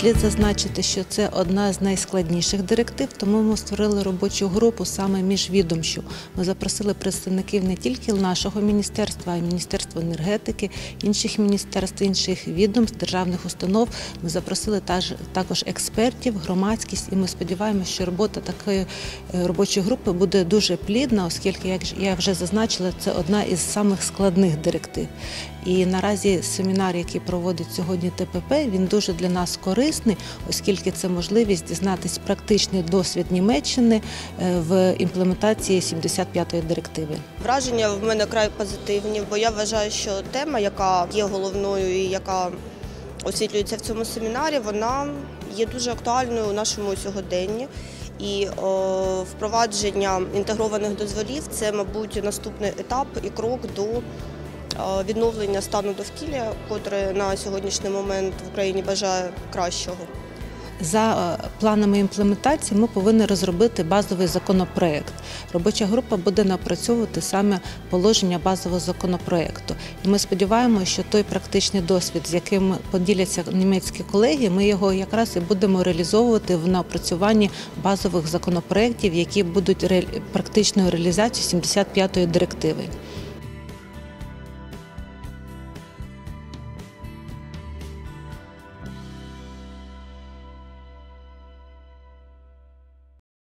Слід зазначити, що це одна з найскладніших директив, тому ми створили робочу групу саме міжвідомчу. Ми запросили представників не тільки нашого міністерства, а й Міністерства енергетики, інших міністерств, інших відомств, державних установ. Ми запросили також експертів, громадськість, і ми сподіваємося, що робота такої робочої групи буде дуже плідна, оскільки, як я вже зазначила, це одна із самих складних директив. І наразі семінар, який проводить сьогодні ТПП, він дуже для нас корисний, оскільки це можливість дізнатися практичний досвід Німеччини в імплементації 75-ї директиви. Враження в мене край позитивні, бо я вважаю, що тема, яка є головною і яка освітлюється в цьому семінарі, вона є дуже актуальною у нашому сьогоденні. І впровадження інтегрованих дозволів – це, мабуть, наступний етап і крок до відновлення стану довкілля, котре на сьогоднішній момент в Україні бажає кращого. За планами імплементації ми повинні розробити базовий законопроект. Робоча група буде напрацьовувати саме положення базового законопроекту. І ми сподіваємося, що той практичний досвід, з яким поділяться німецькі колеги, ми його якраз і будемо реалізовувати в напрацюванні базових законопроєктів, які будуть практичною реалізацією 75-ї директиви.